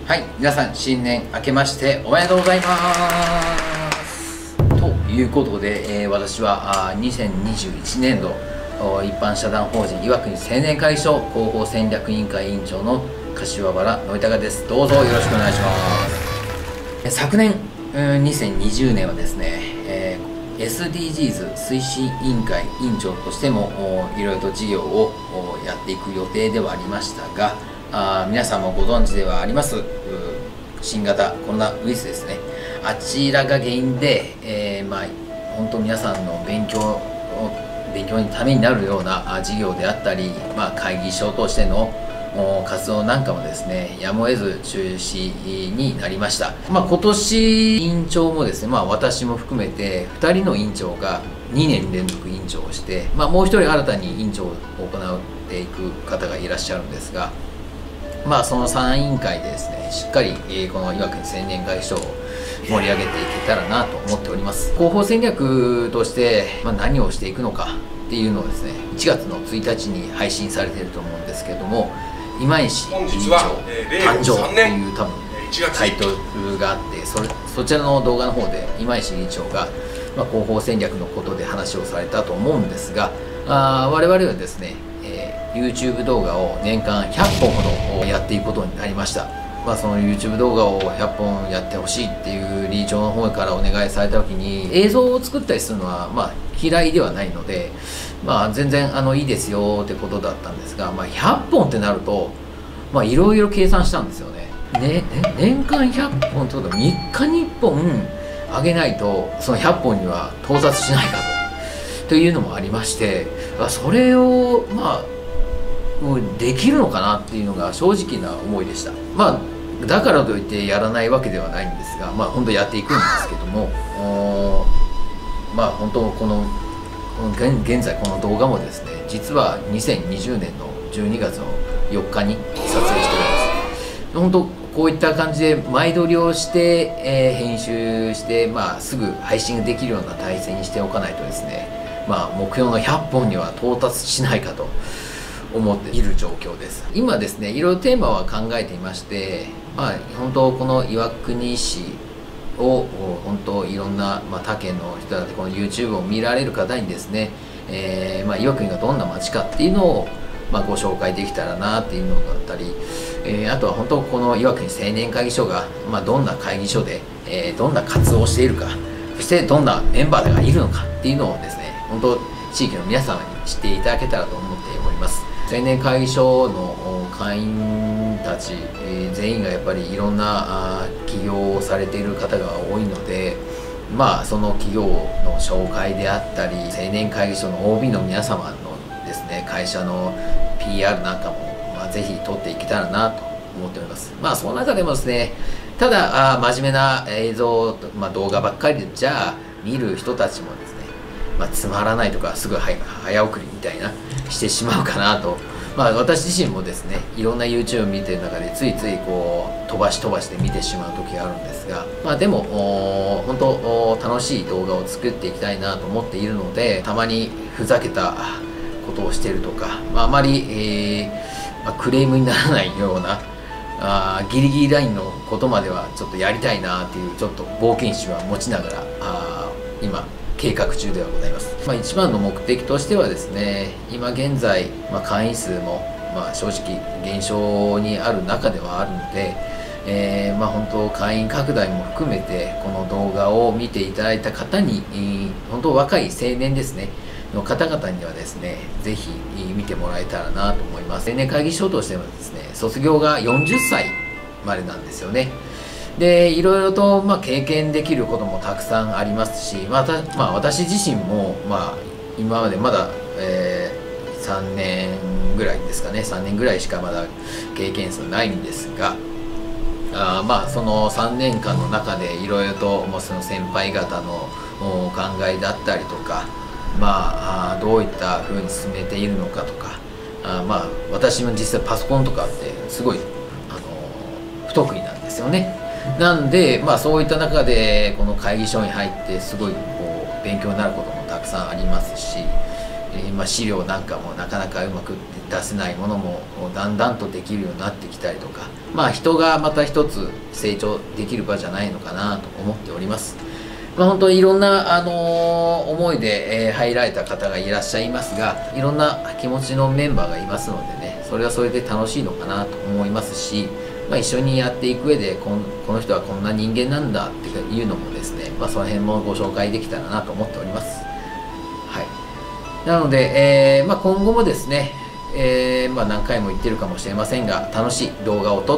はい、皆さん新年明けましておめでとうございます。ということで、私は2021年度一般社団法人岩国青年会議所広報戦略委員会委員長の柏原憲孝です。どうぞよろしくお願いします。昨年2020年はですね、SDGs 推進委員会委員長としてもいろいろと事業をやっていく予定ではありましたが、皆さんもご存知ではあります新型コロナウイルスですね。あちらが原因で、本当皆さんの勉強のためになるような事業であったり、会議所としての活動なんかもですね、やむを得ず中止になりました。今年委員長もですね、私も含めて2人の委員長が2年連続委員長をして、もう1人新たに委員長を行っていく方がいらっしゃるんですが、その3委員会でですね、しっかりこの岩国青年会議所を盛り上げていけたらなと思っております。広報戦略として何をしていくのかっていうのをですね、1月の1日に配信されていると思うんですけれども、今石委員長誕生という多分タイトルがあって、そちらの動画の方で今石委員長が広報戦略のことで話をされたと思うんですが、我々はですね、YouTube 動画を年間100本ほどやっていくことになりました。その YouTube 動画を100本やってほしいっていう理事長の方からお願いされた時に、映像を作ったりするのは嫌いではないので、全然いいですよってことだったんですが、100本ってなるといろいろ計算したんですよね。年間100本ってことは3日に1本上げないとその100本には到達しないかというのもありまして、それをできるのかなっていうのが正直な思いでした。だからといってやらないわけではないんですが、本当やっていくんですけども、本当現在この動画もですね、実は2020年の12月の4日に撮影しております。本当こういった感じで前撮りをして、編集して、すぐ配信できるような体制にしておかないとですね、目標の100本には到達しないかと思っている状況です。今ですね、いろいろテーマは考えていまして、本当この岩国市を本当いろんな、他県の人だってこの YouTube を見られる方にですね、岩国がどんな町かっていうのをご紹介できたらなっていうのだったり、あとは本当この岩国青年会議所が、どんな会議所で、どんな活動をしているか、そしてどんなメンバーがいるのかっていうのをですね、本当地域の皆様に知っていただけたらと思っております。青年会議所の会員たち、全員がやっぱりいろんな起業をされている方が多いので、その企業の紹介であったり、青年会議所の OB の皆様のですね、会社の PR なんかも、ぜひ撮っていけたらなと思っております。その中でもですね、ただ真面目な映像、動画ばっかりでじゃあ見る人たちもですね、つまらないとかすぐ早送りみたいなしてしまうかなと、私自身もですね、いろんな YouTube を見てる中でついついこう飛ばして見てしまう時があるんですが、でも本当楽しい動画を作っていきたいなと思っているので、たまにふざけたことをしているとか、あまり、クレームにならないようなギリギリラインのことまではちょっとやりたいなっていうちょっと冒険心は持ちながら今計画中ではございます。一番の目的としてはですね、今現在、会員数も正直減少にある中ではあるので、本当会員拡大も含めてこの動画を見ていただいた方に、本当若い青年ですねの方々にはですね、ぜひ見てもらえたらなと思います。青年会議所としてはですね、卒業が40歳までなんですよね。でいろいろと経験できることもたくさんありますし、私自身も今までまだ、3年ぐらいですかね、3年ぐらいしかまだ経験数ないんですが、その3年間の中でいろいろとその先輩方のお考えだったりとか、どういった風に進めているのかとか、私も実際パソコンとかってすごい不得意なんですよね。なんで、そういった中でこの会議所に入ってすごいこう勉強になることもたくさんありますし、 資料なんかもなかなかうまく出せないものもだんだんとできるようになってきたりとか、人がまた一つ成長できる場じゃないのかなと思っております。本当にいろんな、思いで、入られた方がいらっしゃいますが、いろんな気持ちのメンバーがいますのでね、それはそれで楽しいのかなと思いますし、一緒にやっていく上でこの人はこんな人間なんだっていうのもですね、その辺もご紹介できたらなと思っております。はい、なので、今後もですね、何回も言ってるかもしれませんが、楽しい動画を撮って、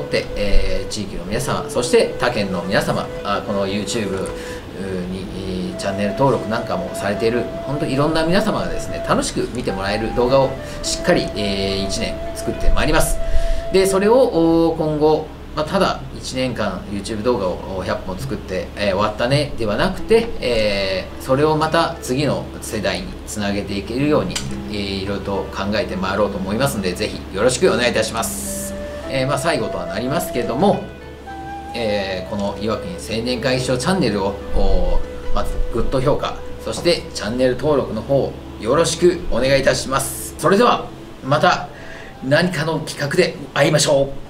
地域の皆様、そして他県の皆様、この YouTube にチャンネル登録なんかもされている本当いろんな皆様がですね、楽しく見てもらえる動画をしっかり、1年作ってまいります。でそれを今後、ただ1年間 YouTube 動画を100本作って、終わったねではなくて、それをまた次の世代につなげていけるように、いろいろと考えてまいろうと思いますので、ぜひよろしくお願いいたします。最後とはなりますけれども、この岩国青年会議所チャンネルをまずグッド評価、そしてチャンネル登録の方よろしくお願いいたします。それではまた何かの企画で会いましょう。